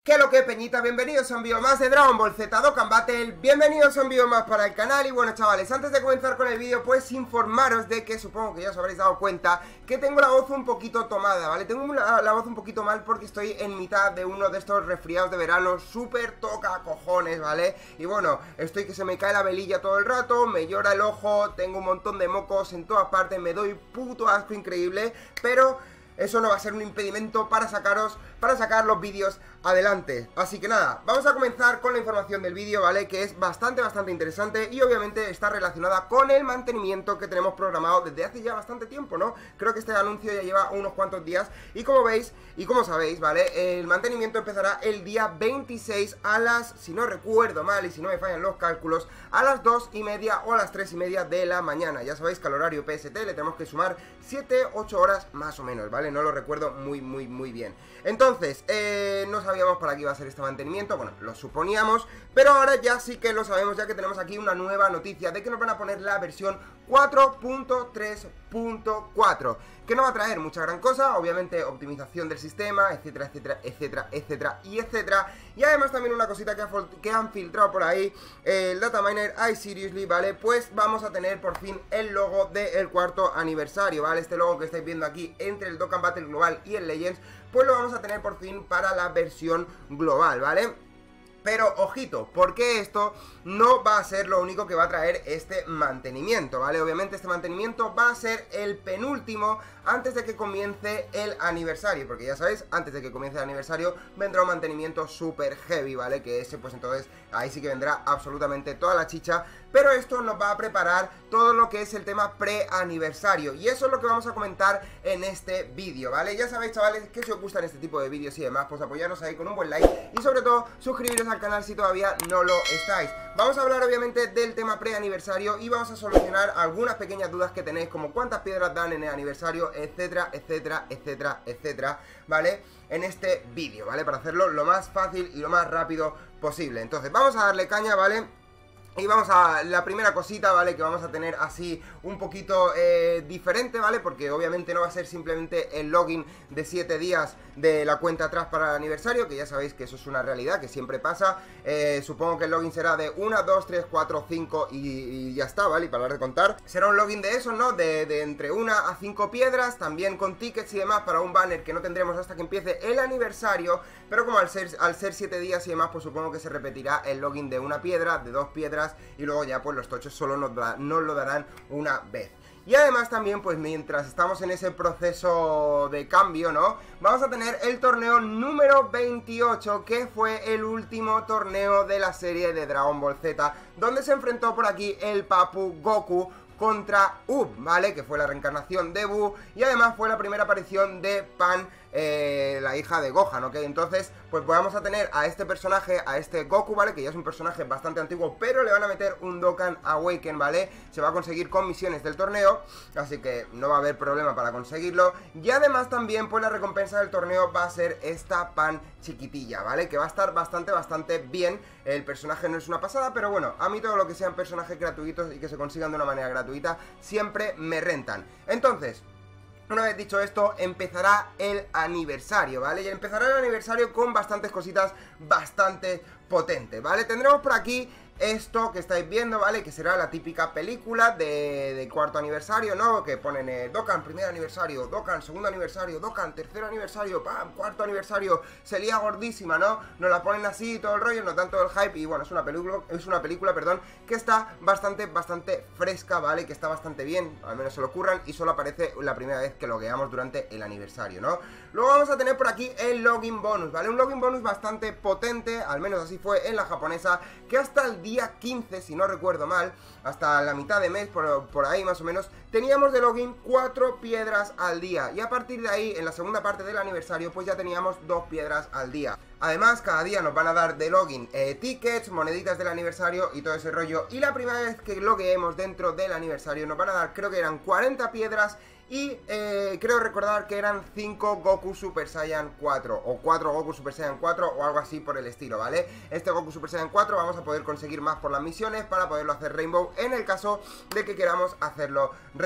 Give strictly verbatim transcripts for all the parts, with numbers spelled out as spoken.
¿Qué lo que, peñita? Bienvenidos a un vídeo más de Dragon Ball Z Dokkan Battle. Bienvenidos a un vídeo más para el canal. Y bueno, chavales, antes de comenzar con el vídeo, pues informaros de que supongo que ya os habréis dado cuenta que tengo la voz un poquito tomada, ¿vale? Tengo la, la voz un poquito mal porque estoy en mitad de uno de estos resfriados de verano súper toca cojones, ¿vale? Y bueno, estoy que se me cae la velilla todo el rato, me llora el ojo, tengo un montón de mocos en todas partes, me doy puto asco increíble, pero eso no va a ser un impedimento para sacaros, para sacar los vídeos adelante. Así que nada, vamos a comenzar con la información del vídeo, ¿vale? Que es bastante, bastante interesante y obviamente está relacionada con el mantenimiento que tenemos programado desde hace ya bastante tiempo, ¿no? Creo que este anuncio ya lleva unos cuantos días y como veis, y como sabéis, ¿vale? El mantenimiento empezará el día veintiséis a las, si no recuerdo mal y si no me fallan los cálculos, a las dos y media o a las tres y media de la mañana. Ya sabéis que al horario P S T le tenemos que sumar siete, ocho horas más o menos, ¿vale? No lo recuerdo muy, muy, muy bien. Entonces, eh, no sabíamos para qué iba a ser este mantenimiento, bueno, lo suponíamos, pero ahora ya sí que lo sabemos, ya que tenemos aquí una nueva noticia de que nos van a poner la versión cuatro punto tres punto cuatro, que no va a traer mucha gran cosa, obviamente optimización del sistema, etcétera, etcétera, etcétera, etcétera, y etcétera, y además también una cosita que, ha, que han filtrado por ahí, eh, el dataminer iSeriously, ¿vale? Pues vamos a tener por fin el logo del cuarto aniversario, ¿vale? Este logo que estáis viendo aquí entre el Dokkan Battle Global y el Legends, pues lo vamos a tener por fin para la versión global, ¿vale? Pero, ojito, porque esto no va a ser lo único que va a traer este mantenimiento, ¿vale? Obviamente este mantenimiento va a ser el penúltimo antes de que comience el aniversario, porque ya sabéis, antes de que comience el aniversario vendrá un mantenimiento súper heavy, ¿vale? Que ese, pues entonces, ahí sí que vendrá absolutamente toda la chicha, pero esto nos va a preparar todo lo que es el tema pre-aniversario, y eso es lo que vamos a comentar en este vídeo, ¿vale? Ya sabéis, chavales, que si os gustan este tipo de vídeos y demás, pues apoyarnos ahí con un buen like, y sobre todo, suscribiros al canal si todavía no lo estáis. Vamos a hablar obviamente del tema pre-aniversario y vamos a solucionar algunas pequeñas dudas que tenéis, como cuántas piedras dan en el aniversario, etcétera, etcétera, etcétera, etcétera, ¿vale? En este vídeo, ¿vale? Para hacerlo lo más fácil y lo más rápido posible. Entonces, vamos a darle caña, ¿vale? Y vamos a la primera cosita, ¿vale? Que vamos a tener así un poquito eh, diferente, ¿vale? Porque obviamente no va a ser simplemente el login de siete días de la cuenta atrás para el aniversario, que ya sabéis que eso es una realidad, que siempre pasa. eh, Supongo que el login será de uno, dos, tres, cuatro, cinco y, y ya está, ¿vale? Y para de contar, será un login de eso, ¿no? De, de entre una a cinco piedras, también con tickets y demás para un banner que no tendremos hasta que empiece el aniversario. Pero como al ser, al ser siete días y demás, pues supongo que se repetirá el login de una piedra, de dos piedras, y luego ya pues los tochos solo nos, da, nos lo darán una vez. Y además también, pues mientras estamos en ese proceso de cambio, ¿no? Vamos a tener el torneo número veintiocho, que fue el último torneo de la serie de Dragon Ball Z, donde se enfrentó por aquí el Papu Goku contra Up, ¿vale? Que fue la reencarnación de Buu y además fue la primera aparición de Pan, eh, la hija de Gohan, ¿ok? Entonces, pues vamos a tener a este personaje, a este Goku, ¿vale? Que ya es un personaje bastante antiguo, pero le van a meter un Dokkan Awaken, ¿vale? Se va a conseguir con misiones del torneo, así que no va a haber problema para conseguirlo. Y además también, pues la recompensa del torneo va a ser esta Pan chiquitilla, ¿vale? Que va a estar bastante, bastante bien. El personaje no es una pasada, pero bueno, a mí todo lo que sean personajes gratuitos y que se consigan de una manera gratuita siempre me rentan. Entonces, una vez dicho esto, empezará el aniversario, ¿vale? Y empezará el aniversario con bastantes cositas bastante potentes, ¿vale? Tendremos por aquí esto que estáis viendo, ¿vale? Que será la típica película de, de cuarto aniversario, ¿no? Que ponen eh, Dokkan primer aniversario, Dokkan segundo aniversario, Dokkan tercer aniversario, ¡pam! Cuarto aniversario, se lía gordísima, ¿no? Nos la ponen así todo el rollo, nos dan todo el hype y bueno, es una película, es una película, perdón, que está bastante, bastante fresca, ¿vale? Que está bastante bien, al menos se lo curran y solo aparece la primera vez que logueamos durante el aniversario, ¿no? Luego vamos a tener por aquí el login bonus, ¿vale? Un login bonus bastante potente, al menos así fue en la japonesa, que hasta el día quince, si no recuerdo mal, hasta la mitad de mes, por, por ahí más o menos, teníamos de login cuatro piedras al día. Y a partir de ahí, en la segunda parte del aniversario, pues ya teníamos dos piedras al día. Además, cada día nos van a dar de login eh, tickets, moneditas del aniversario y todo ese rollo. Y la primera vez que logueemos dentro del aniversario nos van a dar, creo que eran cuarenta piedras. Y eh, creo recordar que eran cinco Goku Super Saiyan cuatro o cuatro Goku Super Saiyan cuatro o algo así por el estilo, ¿vale? Este Goku Super Saiyan cuatro vamos a poder conseguir más por las misiones para poderlo hacer Rainbow en el caso de que queramos hacerlo Rainbow.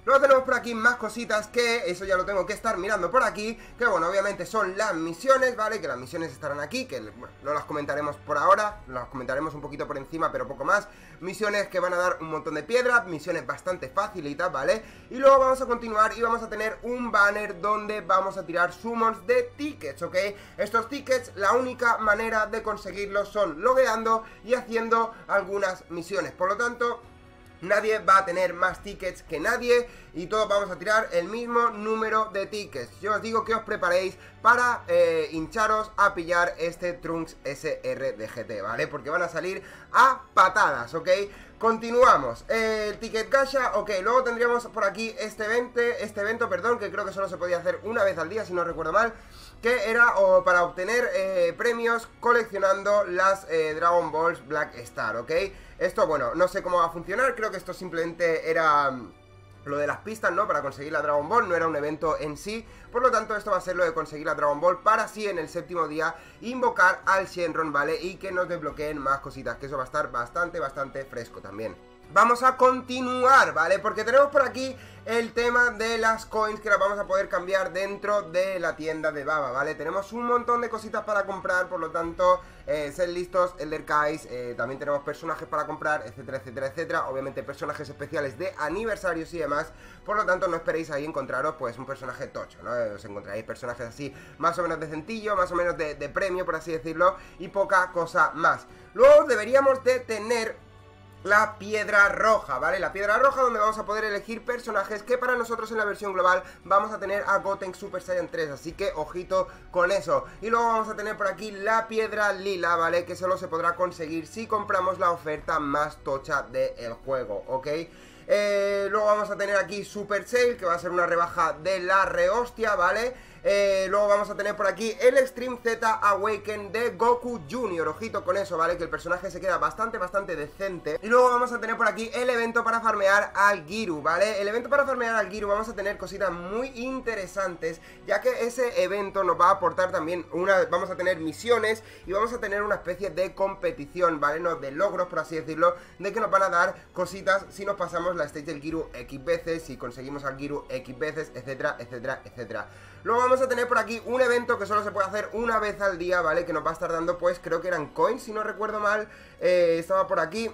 Luego tenemos por aquí más cositas que eso ya lo tengo que estar mirando por aquí, que bueno, obviamente son las misiones, ¿vale? Que las misiones estarán aquí, que bueno, no las comentaremos por ahora, las comentaremos un poquito por encima, pero poco más. Misiones que van a dar un montón de piedra, misiones bastante facilitas, ¿vale? Y luego vamos a continuar y vamos a tener un banner donde vamos a tirar summons de tickets, ¿ok? Estos tickets, la única manera de conseguirlos son logueando y haciendo algunas misiones, por lo tanto nadie va a tener más tickets que nadie y todos vamos a tirar el mismo número de tickets. Yo os digo que os preparéis para eh, hincharos a pillar este Trunks S R de G T, ¿vale? Porque van a salir a patadas, ¿ok? Continuamos, eh, el ticket gacha, ok, luego tendríamos por aquí este evento, este evento, perdón, que creo que solo se podía hacer una vez al día, si no recuerdo mal, que era o para obtener eh, premios coleccionando las eh, Dragon Balls Black Star, ¿ok? Esto, bueno, no sé cómo va a funcionar, creo que esto simplemente era um, lo de las pistas, ¿no? Para conseguir la Dragon Ball, no era un evento en sí, por lo tanto esto va a ser lo de conseguir la Dragon Ball para así en el séptimo día invocar al Shenron, ¿vale? Y que nos desbloqueen más cositas, que eso va a estar bastante, bastante fresco también. Vamos a continuar, ¿vale? Porque tenemos por aquí el tema de las coins que las vamos a poder cambiar dentro de la tienda de Baba, ¿vale? Tenemos un montón de cositas para comprar, por lo tanto, eh, sed listos, Elder Kais, eh, también tenemos personajes para comprar, etcétera, etcétera, etcétera. Obviamente personajes especiales de aniversarios y demás, por lo tanto no esperéis ahí encontraros pues un personaje tocho, ¿no? Os encontraréis personajes así más o menos decentillo, más o menos de, de premio, por así decirlo, y poca cosa más. Luego deberíamos de tener la piedra roja, ¿vale? La piedra roja donde vamos a poder elegir personajes que para nosotros en la versión global vamos a tener a Goten Super Saiyan tres, así que ojito con eso. Y luego vamos a tener por aquí la piedra lila, ¿vale? Que solo se podrá conseguir si compramos la oferta más tocha del juego, ¿ok? Eh, luego vamos a tener aquí Super Sale, que va a ser una rebaja de la rehostia, ¿vale? Eh, luego vamos a tener por aquí el Extreme Z Awaken de Goku Junior. Ojito con eso, ¿vale? Que el personaje se queda bastante, bastante decente. Y luego vamos a tener por aquí el evento para farmear al Giru, ¿vale? El evento para farmear al Giru vamos a tener cositas muy interesantes, ya que ese evento nos va a aportar también una... Vamos a tener misiones y vamos a tener una especie de competición, ¿vale? No, de logros, por así decirlo, de que nos van a dar cositas si nos pasamos la stage del Giru X veces, si conseguimos al Giru X veces, etcétera, etcétera, etcétera. Luego vamos a tener por aquí un evento que solo se puede hacer una vez al día, ¿vale? Que nos va a estar dando, pues, creo que eran coins, si no recuerdo mal. eh, Estaba por aquí.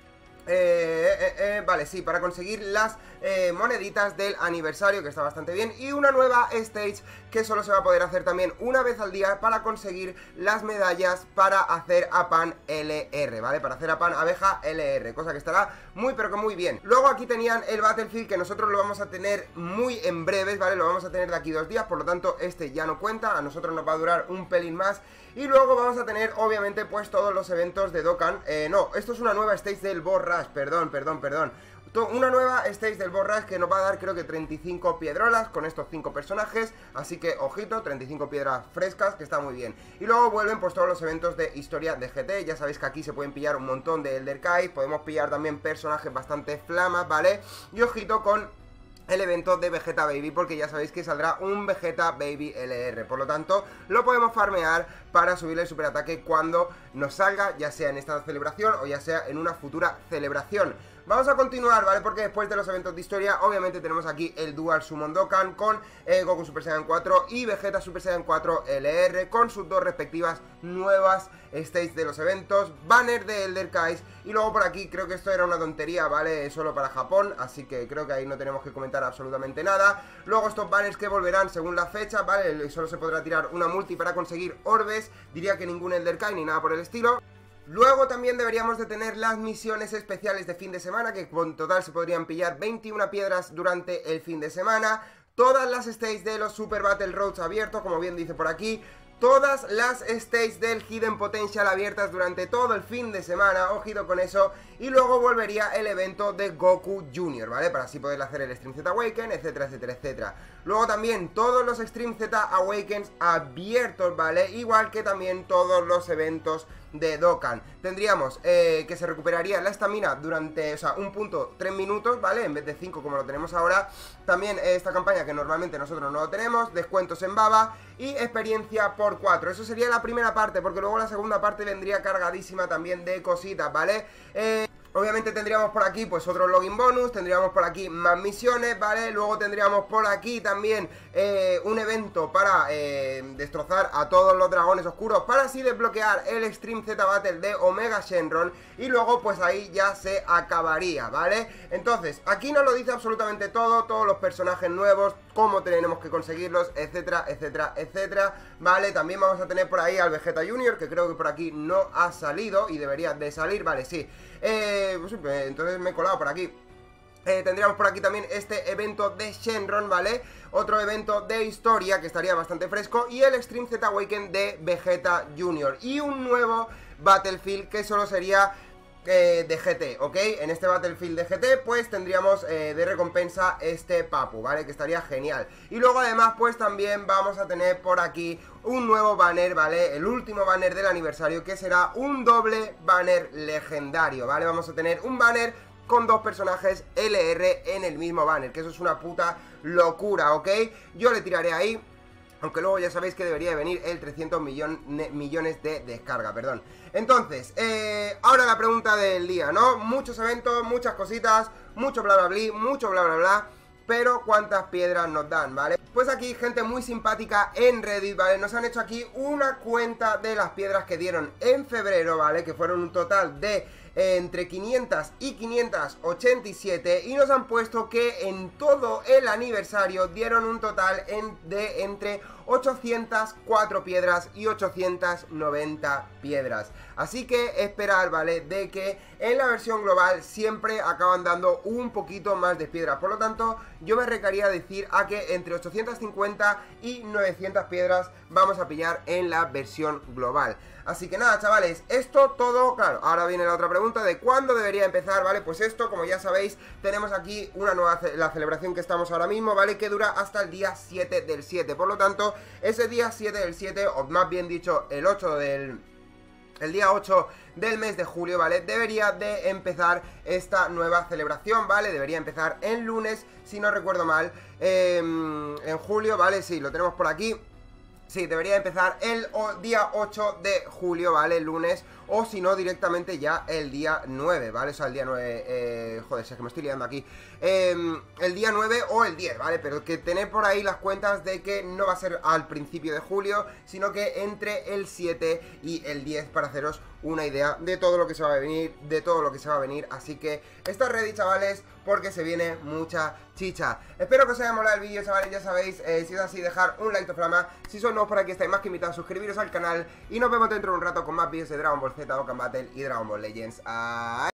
Eh, eh, eh, vale, sí, para conseguir las eh, moneditas del aniversario, que está bastante bien. Y una nueva stage que solo se va a poder hacer también una vez al día para conseguir las medallas para hacer a Pan L R, ¿vale? Para hacer a Pan Abeja L R, cosa que estará muy pero que muy bien. Luego aquí tenían el Battlefield, que nosotros lo vamos a tener muy en breves, ¿vale? Lo vamos a tener de aquí dos días, por lo tanto este ya no cuenta, a nosotros nos va a durar un pelín más. Y luego vamos a tener, obviamente, pues todos los eventos de Dokkan. Eh, no, esto es una nueva stage del Boss Rush, perdón, perdón, perdón. Una nueva stage del Boss Rush que nos va a dar, creo que treinta y cinco piedrolas con estos cinco personajes. Así que, ojito, treinta y cinco piedras frescas, que está muy bien. Y luego vuelven, pues, todos los eventos de historia de G T. Ya sabéis que aquí se pueden pillar un montón de Elder Kai. Podemos pillar también personajes bastante flamas, ¿vale? Y ojito con el evento de Vegeta Baby, porque ya sabéis que saldrá un Vegeta Baby L R. Por lo tanto, lo podemos farmear para subirle el superataque cuando nos salga, ya sea en esta celebración o ya sea en una futura celebración. Vamos a continuar, ¿vale? Porque después de los eventos de historia, obviamente tenemos aquí el Dual Summon Dokkan con eh, Goku Super Saiyan cuatro y Vegeta Super Saiyan cuatro L R con sus dos respectivas nuevas stages de los eventos, banner de Elder Kais. Y luego por aquí, creo que esto era una tontería, ¿vale? Solo para Japón, así que creo que ahí no tenemos que comentar absolutamente nada. Luego estos banners que volverán según la fecha, ¿vale? Solo se podrá tirar una multi para conseguir orbes, diría que ningún Elder Kai ni nada por el estilo. Luego también deberíamos de tener las misiones especiales de fin de semana, que en total se podrían pillar veintiuna piedras durante el fin de semana. Todas las stages de los Super Battle Roads abiertos, como bien dice por aquí. Todas las stages del Hidden Potential abiertas durante todo el fin de semana, ojito con eso. Y luego volvería el evento de Goku Junior, ¿vale? Para así poder hacer el Extreme Z Awaken, etcétera, etcétera, etcétera. Luego también todos los Extreme Z Awakens abiertos, ¿vale? Igual que también todos los eventos de Dokkan. Tendríamos eh, que se recuperaría la estamina durante, o sea, un punto tres minutos, ¿vale? En vez de cinco como lo tenemos ahora. También eh, esta campaña que normalmente nosotros no lo tenemos, descuentos en Baba y experiencia por cuatro. Eso sería la primera parte, porque luego la segunda parte vendría cargadísima también de cositas, ¿vale? Eh... Obviamente tendríamos por aquí pues otro login bonus, tendríamos por aquí más misiones, ¿vale? Luego tendríamos por aquí también eh, un evento para eh, destrozar a todos los dragones oscuros, para así desbloquear el Extreme Z Battle de Omega Shenron. Y luego pues ahí ya se acabaría, ¿vale? Entonces, aquí nos lo dice absolutamente todo, todos los personajes nuevos, cómo tenemos que conseguirlos, etcétera, etcétera, etcétera, ¿vale? También vamos a tener por ahí al Vegeta Junior, que creo que por aquí no ha salido y debería de salir, vale, sí. Eh, pues, entonces me he colado por aquí. Eh, tendríamos por aquí también este evento de Shenron, ¿vale? Otro evento de historia que estaría bastante fresco. Y el Extreme Z Awaken de Vegeta Junior. Y un nuevo Battlefield que solo sería eh, de G T, ¿ok? En este Battlefield de G T pues tendríamos eh, de recompensa este Papu, ¿vale? Que estaría genial. Y luego además pues también vamos a tener por aquí un nuevo banner, ¿vale? El último banner del aniversario, que será un doble banner legendario, ¿vale? Vamos a tener un banner con dos personajes L R en el mismo banner, que eso es una puta locura, ¿ok? Yo le tiraré ahí, aunque luego ya sabéis que debería de venir el trescientos millones de descarga, perdón. Entonces, eh, ahora la pregunta del día, ¿no? Muchos eventos, muchas cositas, mucho bla bla bla, mucho bla bla bla, pero ¿cuántas piedras nos dan, vale? Pues aquí gente muy simpática en Reddit, ¿vale? Nos han hecho aquí una cuenta de las piedras que dieron en febrero, ¿vale? Que fueron un total de eh, entre quinientas y quinientas ochenta y siete, y nos han puesto que en todo el aniversario dieron un total en, de entre ochocientas cuatro piedras y ochocientas noventa piedras. Así que esperar, ¿vale? De que en la versión global siempre acaban dando un poquito más de piedras. Por lo tanto, yo me arriesgaría a decir a que entre ochocientas cincuenta y novecientas piedras vamos a pillar en la versión global. Así que nada, chavales, esto todo, claro, ahora viene la otra pregunta de cuándo debería empezar, ¿vale? Pues esto, como ya sabéis, tenemos aquí una nueva, la celebración que estamos ahora mismo, ¿vale? Que dura hasta el día siete del siete, por lo tanto, ese día siete del siete, o más bien dicho, el ocho del... el día ocho del mes de julio, ¿vale? Debería de empezar esta nueva celebración, ¿vale? Debería empezar en lunes, si no recuerdo mal, eh, en julio, ¿vale? Sí, lo tenemos por aquí. Sí, debería empezar el día ocho de julio, ¿vale? El lunes, o si no, directamente ya el día nueve, ¿vale? O sea, el día nueve, eh, joder, es que me estoy liando aquí. eh, El día nueve o el diez, ¿vale? Pero que tened por ahí las cuentas de que no va a ser al principio de julio, sino que entre el siete y el diez, para haceros una idea de todo lo que se va a venir, de todo lo que se va a venir. Así que estar ready, chavales, porque se viene mucha chicha. Espero que os haya molado el vídeo, chavales, ya sabéis, eh, si es así, dejar un like de flama. Si sois nuevos por aquí, estáis más que invitados a suscribiros al canal. Y nos vemos dentro de un rato con más vídeos de Dragon Ball Z, Dokkan Battle y Dragon Ball Legends. ¡Adiós!